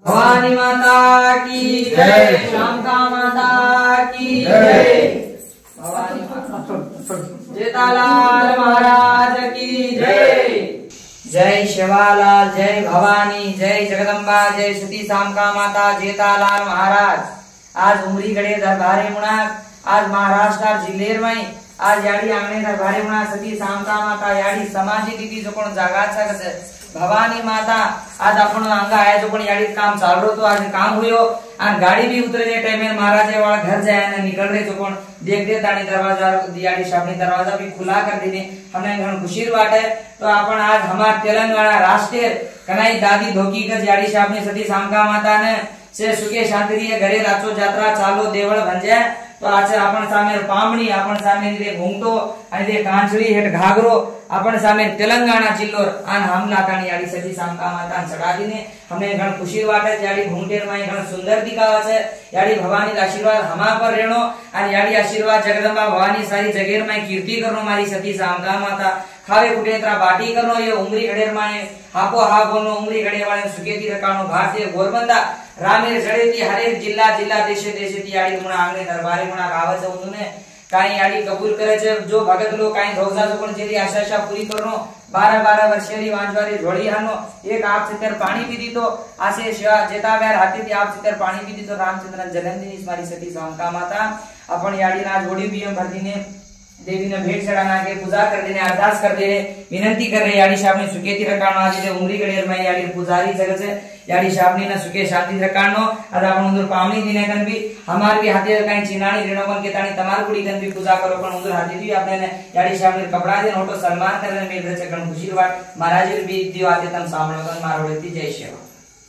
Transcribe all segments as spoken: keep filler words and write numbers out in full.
भवानी माता की जय, शांता माता की जय, भवानी माता, जेतालाल महाराज की जय। जय शिवालाल, जय भवानी, जय जगदम्बा, जय सती शामका माता, जेतालाल महाराज। आज उमरी गड़े दरबारे मुना, आज महाराष्ट्र जिल्हेर में आज याडी आंगणे दरबारे मुना सती शामका माता याडी समाजी दीदी जो कोण जागा छे भवानी माता। आज आपण अंगा आया जो पण याडी काम चाल रहो तो आज काम हुयो और गाड़ी भी उतरे जे टाइम में महाराजे वाला घर जाए ने निकल रहे जो पण देख दे तानी दरवाजा याडी सामने दरवाजा भी खुला कर दीने हमने घण खुशी बात है। तो आपण आज हमार तेलंगाना राष्ट्रीय कनाई दादी धोकी का याडी सामने सती शामका माता ने से सुखे शांति घरे राचो यात्रा चालो देवळ भंजे। तो आज आपण सामे पामणी आपण सामे रे घूंटो आणि ते कांचळी हेठ घागरो आपण सामे तेलंगाना जिल्लो आन हमला ताणी याडी सती शामका माता चढ़ा दीने हमने घण खुशी वाटे याडी घूंटेर में घण सुंदर दिखावा छे। याडी भवानी आशीर्वाद हमा पर रेणो आणि याडी आशीर्वाद जगदम्बा भवानी सारी जगेर में कीर्ति करनो मारी सती शामका माता। खावे कुटेत्रा बाटी करनो ये उमरी घड़ेर में हापो हापोनो उमरी घड़े वाले सुकेती रकानो भारतीय गोरबंदा रामेर जड़ेती हरेक जिल्ला जिल्ला देशे देशेती याडी मुना आंगणे दरबारे मुना गावे छे उन्होंने काई याडी कबूल करे छे। जो भगत लोग काई धोजा जो पण जेरी आशा आशा पूरी करनो बारह बारह वर्षेरी वांजवारी झोड़ी हानो एक आप चितर पानी पीधी तो आसे शिवा जेताव्यार हाथीथी आप चितर पानी पीधी तो रामचंद्र जन्मदिन मारी सती शामका माता आपण याडी ना जोड़ी बीएम भरदीने देवी ने भेंट चढ़ाना के पूजा कर देने अरदास कर देने विनंती कर रहे याडी साहब ने सुकेती रकानो आज जे उमरी गड़ेर में याडी पुजारी जगत से याडी साहब ने सुके शांति रकानो आज आपण उंदर पामणी दिने कन भी हमार भी हाथे काई चिनाणी रेणोवन के ताणी तमार कुड़ी कन भी पूजा करो पण उंदर हाथे भी आपने ने याडी साहब ने कपड़ा दे ओटो सन्मान करने में रचे कन खुशी बात महाराज भी दियो आते तम सामने कन मारोड़ती जय शिव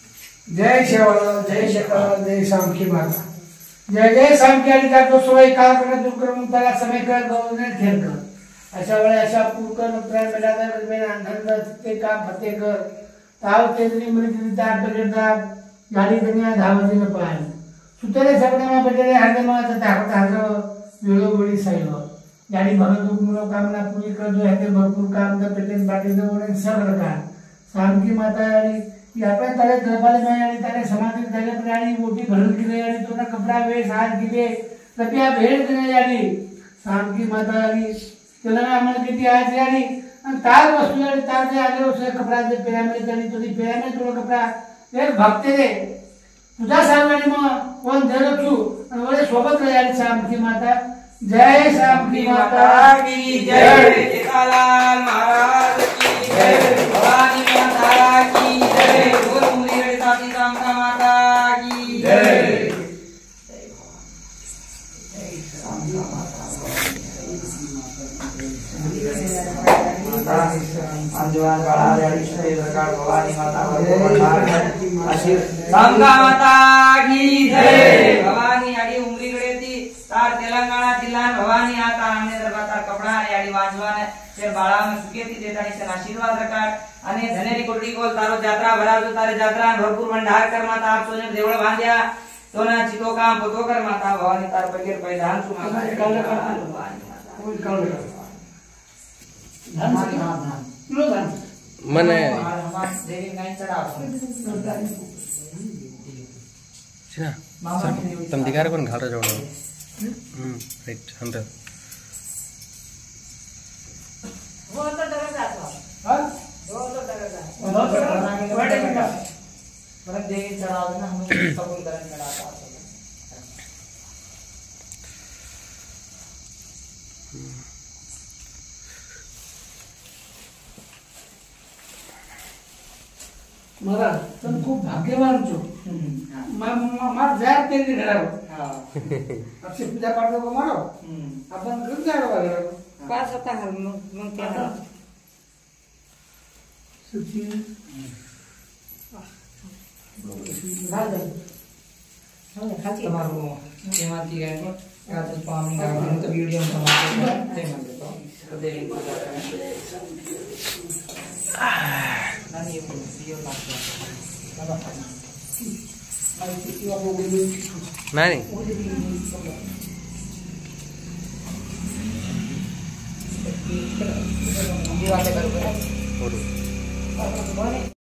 जय शिव जय शिव जय शामकी माता जय जय शामकी आणि का तो सोय काल करत दुक्रम त्याला समय कर गवने ठेर कर अशा वेळे अशा पूकर प्राण मिळादा में अंधन ते काम फते कर ताव तेजनी मृत्यु दाट बगेदा गाडी दुनिया धावजी न पाय सुतरे सपना बटेरे हरदे माता ताकत हाजो वेळो वेळी साईलो गाडी भरत मनोकामना पूरी कर दो हते भरपूर काम द पेटेन बाटी दो ने सगळ का शामकी माता आणि यापे तारे दरबार में आणि तारे समाधि तारे प्राणी मोटी भरत की आणि तोना कपड़ा वे साज गिले तपिया भेट दे यानी शामकी माता आणि तेलंगाना मन किती आज यानी तार वस्तु आणि तार जे आले उसे कपड़ा दे पिरामिड आणि तो दी पिरामिड तो कपड़ा एक भक्त रे तुझा सांगणी मग कोण देरो तू आणि वळे सोबत रे यानी शामकी माता जय शामकी माता की जय जेठालाल महाराज की जय भवानी माता की जय बोल उमरी गड़े सती शामका माता की जय अंजवान वाला याडी श्री सरकार भवानी माता शामका माता की जय भवानी याडी उमरी गड़े थी तार तेलंगाना जिल्ला भवानी आता हमने दरबार कपड़ा याडी वांजवाने ते बाळा में सुकेती देतानी से आशीर्वाद रकार आणि धनेरी कोटडी कोल तारो यात्रा भराजो तारे यात्रा भरपूर भंडार कर माता आप सोने देवळ बांध्या तो ना चितो काम पतो कर माता भवानी तार पगेर पैदान सु माता कल कर भवानी माता कोई कल कर धन धन लो धन मने हमार देवी गाय चढ़ाव छा तम दिगार कोन घाटा जोड़ो हम्म राइट हंड्रेड वो तो डर जातो हां वो तो डर जातो वो तो डर बड़े बेटा बड़ा देवी चढ़ाव ना हम कबूल करन चढ़ाता महाराज तुम खूप भाग्यवान छो मैं मार जार तेरी घराव हां अब से पूजा पाठ को मारो अपन घर जारो वगैरह पास होता है मग क्या है सुची राजा हां खाती तुम्हारो केमाती है का तो पाम ना तो वीडियो में समाप्त करते हैं तो देवी पूजा करें नानी ये वीडियो लास्ट नानी ये वाले करो और